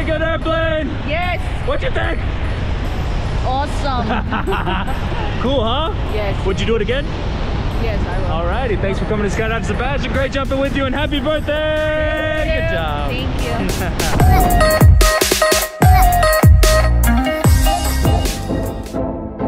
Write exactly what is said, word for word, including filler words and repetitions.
good airplane? Yes. What'd you think? Awesome. Cool, huh? Yes. Would you do it again? Yes, I will. Alrighty, thanks for coming to Skydive. Sebastian, great jumping with you and happy birthday! Thank you. Good job. Thank you.